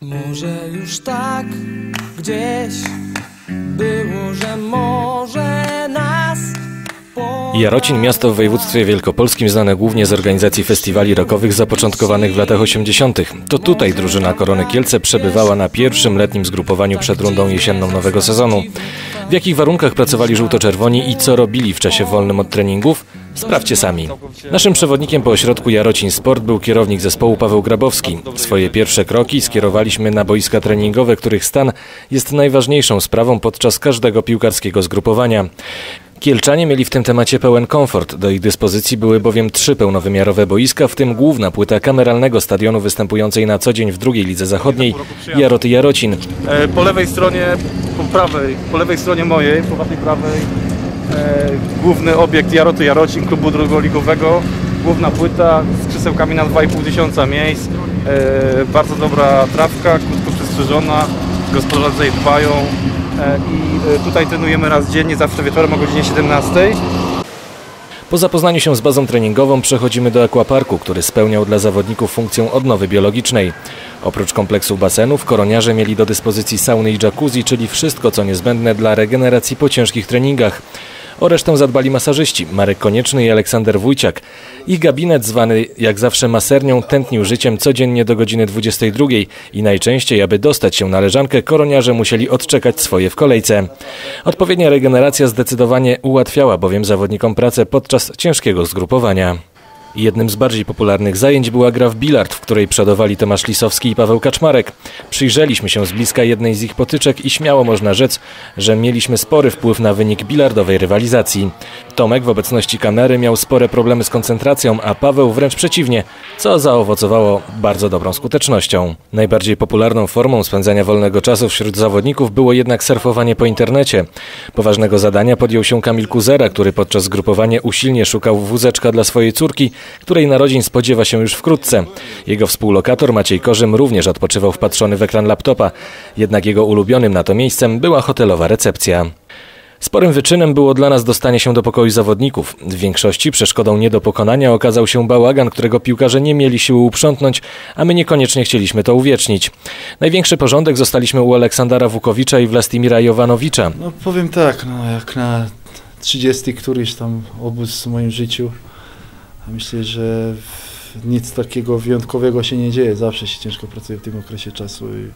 Może już tak gdzieś było, że może nas Jarocin, miasto w województwie wielkopolskim znane głównie z organizacji festiwali rockowych zapoczątkowanych w latach 80. To tutaj drużyna Korony Kielce przebywała na pierwszym letnim zgrupowaniu przed rundą jesienną nowego sezonu. W jakich warunkach pracowali żółto-czerwoni i co robili w czasie wolnym od treningów? Sprawdźcie sami. Naszym przewodnikiem po ośrodku Jarocin Sport był kierownik zespołu Paweł Grabowski. Swoje pierwsze kroki skierowaliśmy na boiska treningowe, których stan jest najważniejszą sprawą podczas każdego piłkarskiego zgrupowania. Kielczanie mieli w tym temacie pełen komfort. Do ich dyspozycji były bowiem 3 pełnowymiarowe boiska, w tym główna płyta kameralnego stadionu występującej na co dzień w drugiej lidze zachodniej Jaroty Jarocin. Po lewej stronie, po lewej stronie mojej, po waszej prawej, główny obiekt Jaroty Jarocin, klubu drugoligowego. Główna płyta z krzesełkami na 2500 miejsc. Bardzo dobra trawka, krótko przystrzyżona, gospodarze tutaj dbają. I tutaj trenujemy raz dziennie, zawsze wieczorem o godzinie 17. Po zapoznaniu się z bazą treningową przechodzimy do aquaparku, który spełniał dla zawodników funkcję odnowy biologicznej. Oprócz kompleksu basenów koroniarze mieli do dyspozycji sauny i jacuzzi, czyli wszystko co niezbędne dla regeneracji po ciężkich treningach. O resztę zadbali masażyści Marek Konieczny i Aleksander Wójciak. Ich gabinet, zwany jak zawsze masernią, tętnił życiem codziennie do godziny 22 i najczęściej, aby dostać się na leżankę, koroniarze musieli odczekać swoje w kolejce. Odpowiednia regeneracja zdecydowanie ułatwiała bowiem zawodnikom pracę podczas ciężkiego zgrupowania. Jednym z bardziej popularnych zajęć była gra w bilard, w której przodowali Tomasz Lisowski i Paweł Kaczmarek. Przyjrzeliśmy się z bliska jednej z ich potyczek i śmiało można rzec, że mieliśmy spory wpływ na wynik bilardowej rywalizacji. Tomek w obecności kamery miał spore problemy z koncentracją, a Paweł wręcz przeciwnie, co zaowocowało bardzo dobrą skutecznością. Najbardziej popularną formą spędzania wolnego czasu wśród zawodników było jednak surfowanie po internecie. Poważnego zadania podjął się Kamil Kuzera, który podczas zgrupowania usilnie szukał wózeczka dla swojej córki, której narodzin spodziewa się już wkrótce. Jego współlokator Maciej Korzym również odpoczywał wpatrzony w ekran laptopa, jednak jego ulubionym na to miejscem była hotelowa recepcja. Sporym wyczynem było dla nas dostanie się do pokoju zawodników. W większości przeszkodą nie do pokonania okazał się bałagan, którego piłkarze nie mieli siły uprzątnąć, a my niekoniecznie chcieliśmy to uwiecznić. Największy porządek zostaliśmy u Aleksandra Wukowicza i Wlastimira Jovanowicza. No powiem tak, jak na 30 któryś tam obóz w moim życiu, myślę, że nic takiego wyjątkowego się nie dzieje. Zawsze się ciężko pracuje w tym okresie czasu. I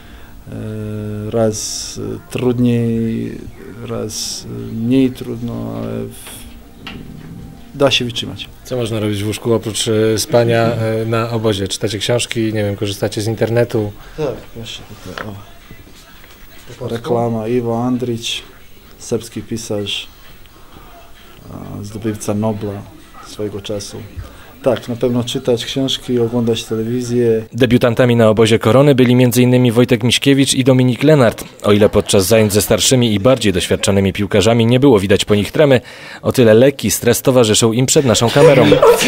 raz trudniej, raz mniej trudno, ale da się wytrzymać. Co można robić w łóżku oprócz spania na obozie? Czytacie książki, nie wiem, korzystacie z internetu? Tak, właśnie tutaj. Reklama Ivo Andrić, serbski pisarz, zdobywca Nobla swojego czasu. Tak, na pewno czytać książki, oglądać telewizję. Debiutantami na obozie Korony byli m.in. Wojtek Miśkiewicz i Dominik Lenart. O ile podczas zajęć ze starszymi i bardziej doświadczonymi piłkarzami nie było widać po nich tremy, o tyle lekki stres towarzyszył im przed naszą kamerą.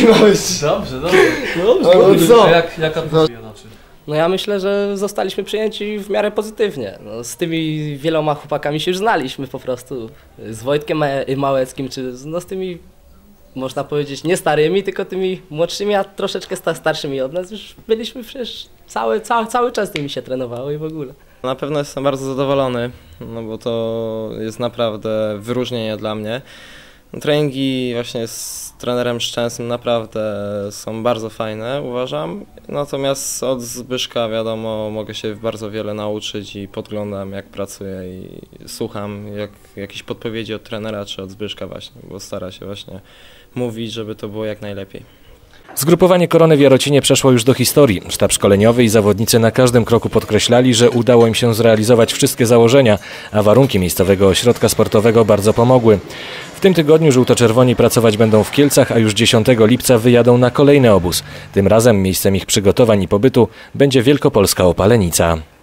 No ja myślę, że zostaliśmy przyjęci w miarę pozytywnie. No, z tymi wieloma chłopakami się już znaliśmy po prostu. Z Wojtkiem Małeckim, czy z tymi, można powiedzieć, nie starymi, tylko tymi młodszymi, a troszeczkę starszymi od nas. Już byliśmy przecież cały czas z nimi się trenowało i w ogóle. Na pewno jestem bardzo zadowolony, no bo to jest naprawdę wyróżnienie dla mnie. Treningi właśnie z trenerem Szczęsnym naprawdę są bardzo fajne, uważam. Natomiast od Zbyszka, wiadomo, mogę się bardzo wiele nauczyć i podglądam, jak pracuje i słucham jakichś podpowiedzi od trenera czy od Zbyszka właśnie, bo stara się właśnie mówić, żeby to było jak najlepiej. Zgrupowanie Korony w Jarocinie przeszło już do historii. Sztab szkoleniowy i zawodnicy na każdym kroku podkreślali, że udało im się zrealizować wszystkie założenia, a warunki miejscowego ośrodka sportowego bardzo pomogły. W tym tygodniu żółto-czerwoni pracować będą w Kielcach, a już 10 lipca wyjadą na kolejny obóz. Tym razem miejscem ich przygotowań i pobytu będzie Wielkopolska Opalenica.